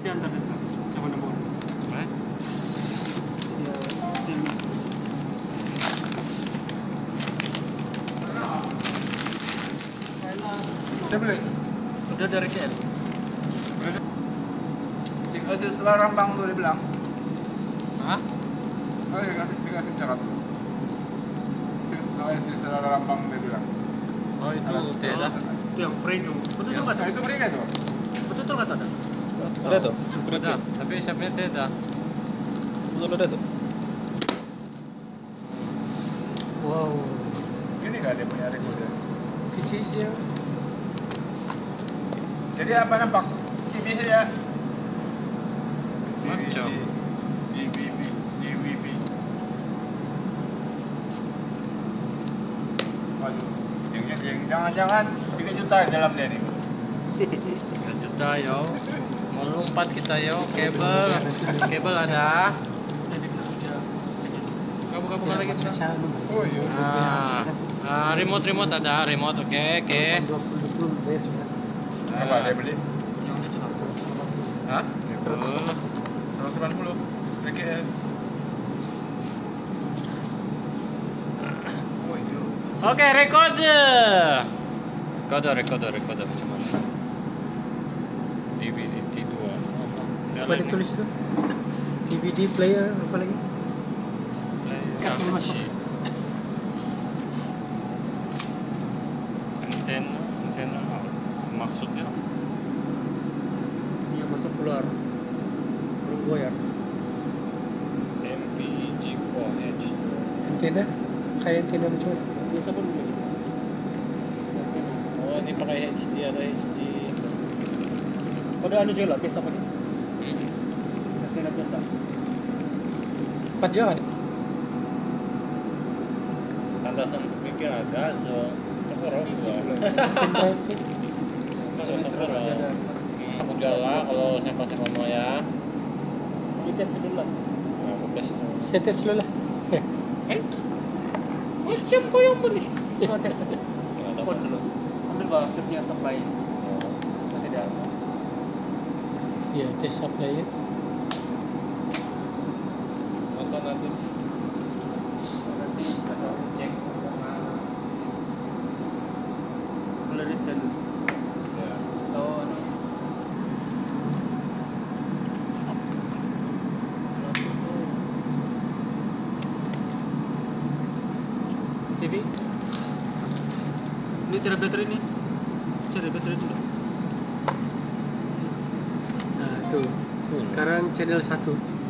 Diantar sama nomor. Mana? Ya, SIM. Udah beli? Udah dari KL. Setelah Rambang tuh dia bilang. Hah? Oh iya, dikasih cakap. Setelah Rambang dia bilang. Oh itu tidak. Itu yang free itu. Betul Yang nggak itu mereka itu. Betul nggak ada? Ada tuh. Ada, tapi siapnya tidak. Betul ada tuh. Wow. Ini nggak dia punya rekoder. Kecil sih. Jadi apa nampak? TV saja. Macam. DWB. Waduh, jangan-jangan 3 juta di dalam dia nih. 3 juta yo. Mau lompat kita yo. Kabel ada. Buka lagi. Oh iya. Remote ada, remote oke. Berapa dia beli? Yang di Jakarta. Hah? Betul. 190 PKL. Oh iya. Oke, recorder macam mana? DVD T2. Apa ditulis tuh? DVD player apa lagi? Kartu masuk. Antena maksudnya Iya masuk keluar. Belum goyang. MPG4H. Antena? Kayak antena macam mana? Biasa pun begitu. Oh ini pakai HD, ada HD. Ada anu juga lah, biasa pakai. Antena biasa. Kuat juga kan? Landasan kupikir gazo. Terkorong gua. Aku jalan kalau saya pasang mama ya. Dites dulu lah. Nah, aku tes. Saya tes dulu lah. Oh siapa kau yang beli? Mau tes dulu. Telepon dulu. Ambil bah, dia punya supply. Nanti dia. Iya, tes supply ya. Nonton nanti. Nanti kita cek boleh return. Ya. Oh, no. CV ini tidak baterai ini cari baterai juga. Nah tuh sekarang channel 1